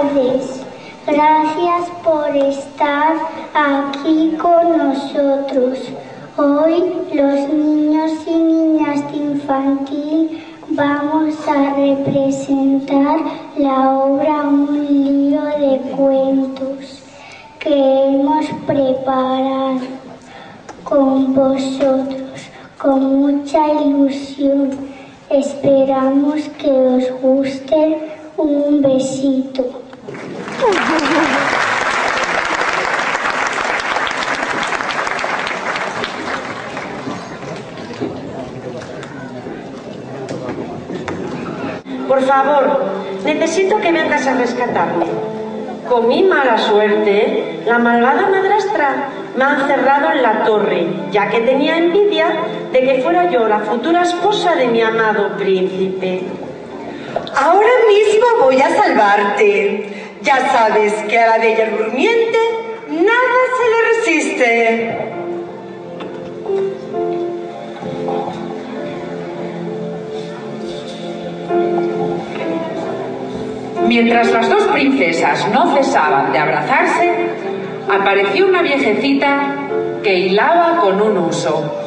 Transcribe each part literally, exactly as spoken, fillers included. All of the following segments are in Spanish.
tardes. Gracias por estar aquí con nosotros. Hoy los niños y niñas de infantil vamos a representar la obra Un lío de cuentos que hemos preparado con vosotros con mucha ilusión. Esperamos que os guste. Un besito. Por favor, necesito que vengas a rescatarme. Con mi mala suerte, la malvada madrastra me ha encerrado en la torre, ya que tenía envidia de que fuera yo la futura esposa de mi amado príncipe. Ahora mismo voy a salvarte. Ya sabes que a la bella durmiente nada se le resiste. Mientras las dos princesas no cesaban de abrazarse, apareció una viejecita que hilaba con un huso.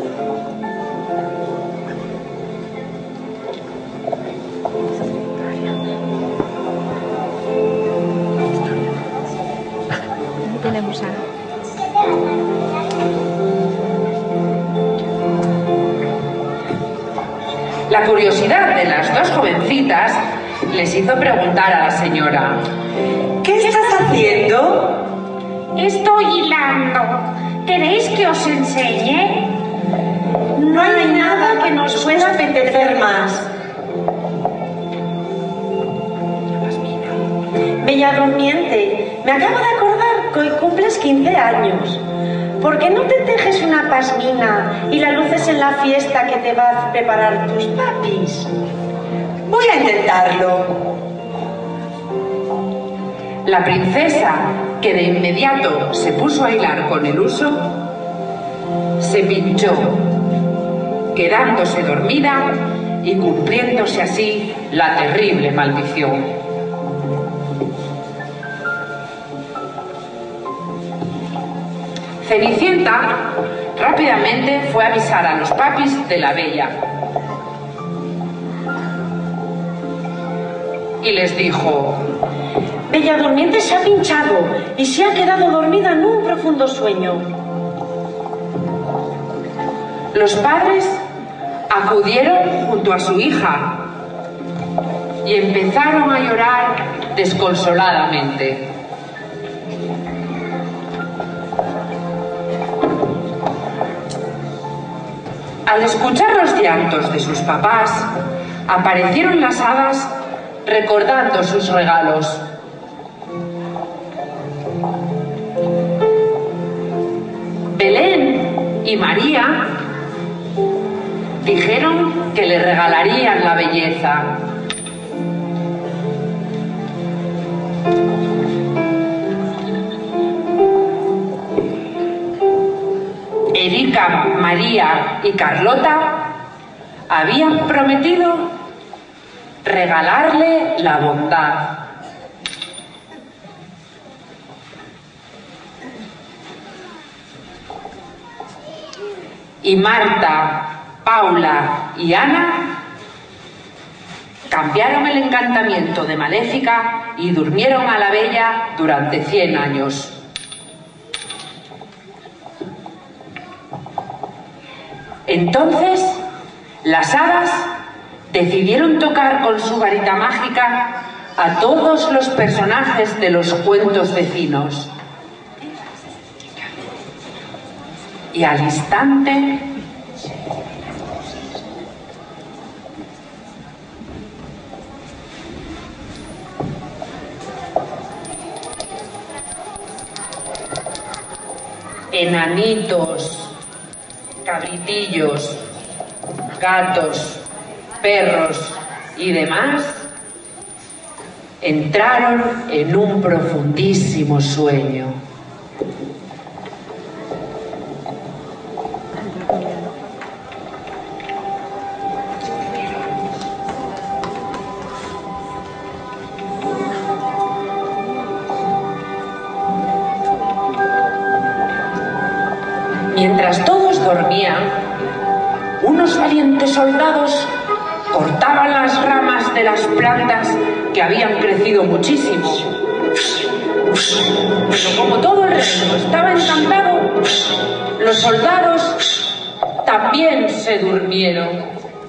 La curiosidad de las dos jovencitas les hizo preguntar a la señora: ¿qué estás haciendo? Estoy hilando. ¿Queréis que os enseñe? No hay nada que nos pueda apetecer más. Bella Durmiente, me acabo de acordar que hoy cumples quince años. ¿Por qué no te tejes una pasmina y la luces en la fiesta que te va a preparar tus papis? Voy a intentarlo. La princesa, que de inmediato se puso a hilar con el huso, se pinchó, quedándose dormida y cumpliéndose así la terrible maldición. Cenicienta rápidamente fue a avisar a los papis de la bella y les dijo: Bella Durmiente se ha pinchado y se ha quedado dormida en un profundo sueño. Los padres acudieron junto a su hija y empezaron a llorar desconsoladamente. Al escuchar los llantos de sus papás, aparecieron las hadas recordando sus regalos. Belén y María dijeron que le regalarían la belleza. Erika, María y Carlota habían prometido regalarle la bondad. Y Marta, Paula y Ana cambiaron el encantamiento de Maléfica y durmieron a la bella durante cien años. Entonces, las hadas decidieron tocar con su varita mágica a todos los personajes de los cuentos vecinos. Y al instante, enanitos, cabritillos, gatos, perros y demás entraron en un profundísimo sueño. Mientras todos dormían, unos valientes soldados cortaban las ramas de las plantas que habían crecido muchísimo. Pero como todo el reino estaba encantado, los soldados también se durmieron.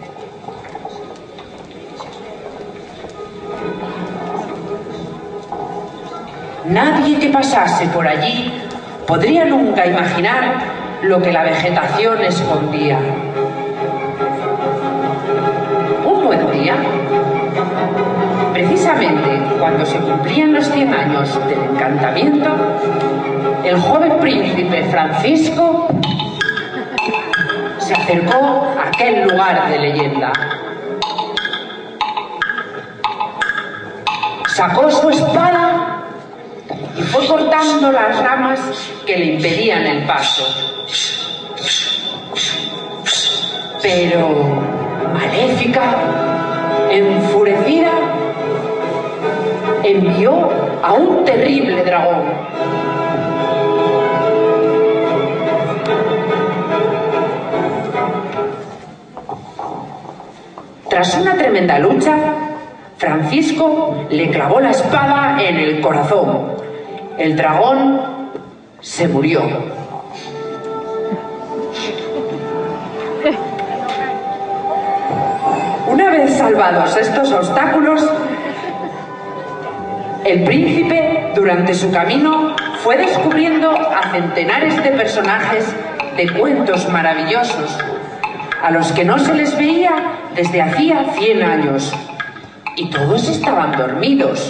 Nadie que pasase por allí podría nunca imaginar lo que la vegetación escondía. Un buen día, precisamente cuando se cumplían los cien años del encantamiento, el joven príncipe Francisco se acercó a aquel lugar de leyenda. Sacó su espada y fue cortando las ramas que le impedían el paso. Pero Maléfica, enfurecida, envió a un terrible dragón. Tras una tremenda lucha, Francisco le clavó la espada en el corazón. El dragón se murió. Una vez salvados estos obstáculos, el príncipe, durante su camino, fue descubriendo a centenares de personajes de cuentos maravillosos, a los que no se les veía desde hacía cien años, y todos estaban dormidos.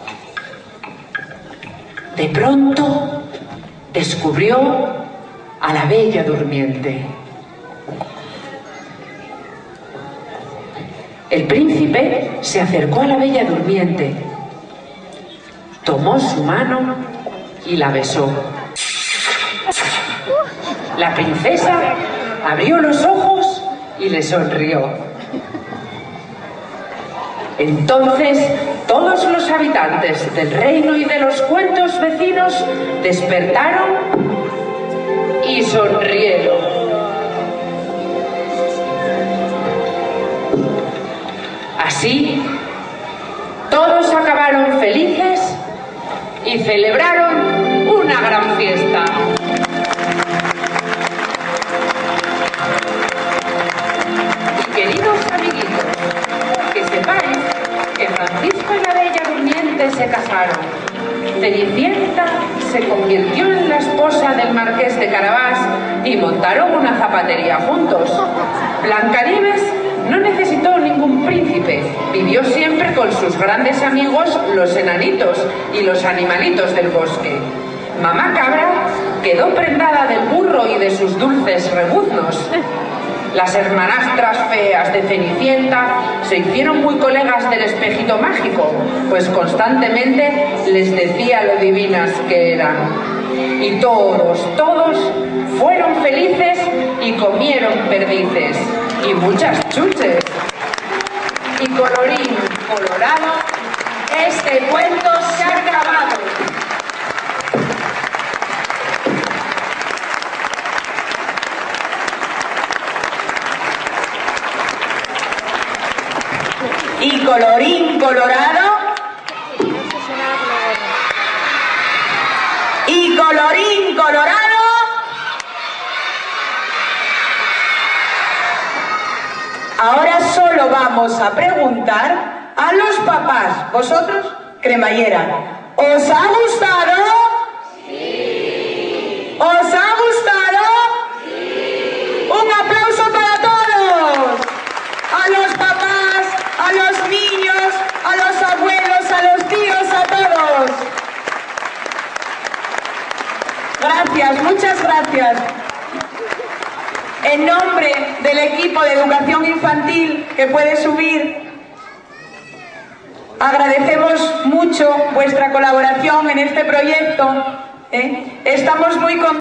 De pronto descubrió a la Bella Durmiente. El príncipe se acercó a la Bella Durmiente, tomó su mano y la besó. La princesa abrió los ojos y le sonrió. Entonces, todos los habitantes del reino y de los cuentos vecinos despertaron y sonrieron. Así, todos acabaron felices y celebraron una gran fiesta. Y queridos amiguitos, que sepáis que Francisco y la Bella Durmiente se casaron. Cenicienta se convirtió en la esposa del marqués de Carabás y montaron una zapatería juntos. Blancanieves no necesitó ningún príncipe, vivió siempre con sus grandes amigos los enanitos y los animalitos del bosque. Mamá Cabra quedó prendada del burro y de sus dulces rebuznos. Las hermanastras feas de Cenicienta se hicieron muy colegas del espejito mágico, pues constantemente les decía lo divinas que eran. Y todos, todos fueron felices y comieron perdices y muchas chuches. Y colorín colorado, este cuento se ha acabado. Y colorín colorado. Y colorín colorado. Ahora solo vamos a preguntar a los papás. Vosotros, cremallera, ¿os ha gustado? Sí. ¿Os ha gustado? Sí. Un aplauso para todos. A los papás, a los niños, a los abuelos, a los tíos, a todos. Gracias, muchas gracias. En nombre del equipo de educación infantil que puede subir, agradecemos mucho vuestra colaboración en este proyecto. ¿eh? Estamos muy contentos.